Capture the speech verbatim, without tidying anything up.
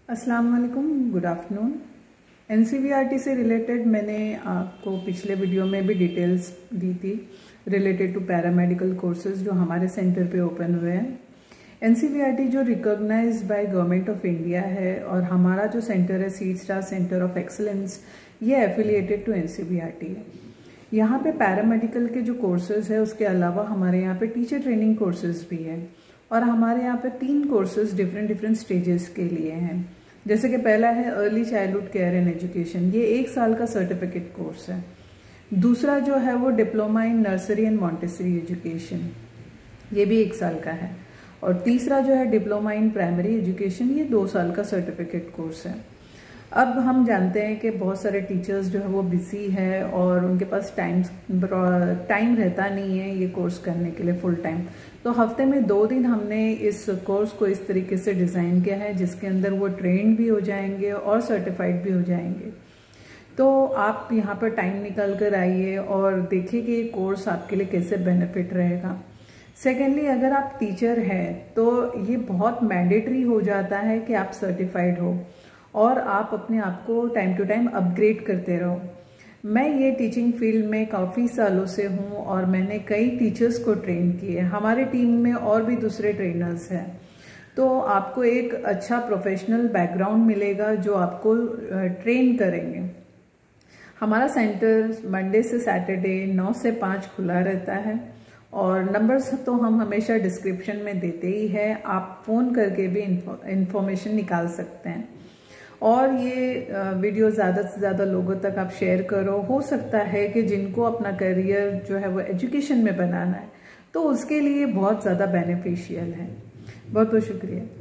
अस्सलाम वालेकुम, good afternoon. NCERT से रिलेटेड मैंने आपको पिछले वीडियो में भी डिटेल्स दी थी रिलेटेड टू पैरामेडिकल कोर्सेज जो हमारे सेंटर पे ओपन हुए हैं। एनसीईआरटी जो recognised by government of India है और हमारा जो सेंटर है seed star centre of excellence, ये एफिलिएटेड टू एनसीईआरटी है। यहाँ पे पैरामेडिकल के जो कोर्सेज है उसके अलावा हमारे यहाँ पे टीचर ट्रेनिंग कोर्सेज भी है और हमारे यहाँ पे तीन कोर्सेज डिफरेंट डिफरेंट स्टेजेस के लिए हैं। जैसे कि पहला है early childhood care and education, ये एक साल का सर्टिफिकेट कोर्स है। दूसरा जो है वो diploma in nursery and Montessori education, ये भी एक साल का है। और तीसरा जो है डिप्लोमा इन प्राइमरी एजुकेशन, ये दो साल का सर्टिफिकेट कोर्स है। अब हम जानते हैं कि बहुत सारे टीचर्स जो है वो बिजी है और उनके पास टाइम टाइम रहता नहीं है ये कोर्स करने के लिए फुल टाइम। तो हफ्ते में दो दिन हमने इस कोर्स को इस तरीके से डिज़ाइन किया है जिसके अंदर वो ट्रेंड भी हो जाएंगे और सर्टिफाइड भी हो जाएंगे। तो आप यहाँ पर टाइम निकाल कर आइए और देखिए कि ये कोर्स आपके लिए कैसे बेनिफिट रहेगा। सेकेंडली, अगर आप टीचर हैं तो ये बहुत मैंडेटरी हो जाता है कि आप सर्टिफाइड हो और आप अपने आप को टाइम टू टाइम अपग्रेड करते रहो। मैं ये टीचिंग फील्ड में काफ़ी सालों से हूँ और मैंने कई टीचर्स को ट्रेन किए। हमारे टीम में और भी दूसरे ट्रेनर्स हैं, तो आपको एक अच्छा प्रोफेशनल बैकग्राउंड मिलेगा जो आपको ट्रेन करेंगे। हमारा सेंटर मंडे से सैटरडे नौ से पाँच खुला रहता है और नंबर्स तो हम हमेशा डिस्क्रिप्शन में देते ही हैं, आप फ़ोन करके भी इंफॉर्मेशन निकाल सकते हैं। और ये वीडियो ज़्यादा से ज़्यादा लोगों तक आप शेयर करो। हो सकता है कि जिनको अपना करियर जो है वो एजुकेशन में बनाना है तो उसके लिए बहुत ज़्यादा बेनिफिशियल है। बहुत बहुत शुक्रिया।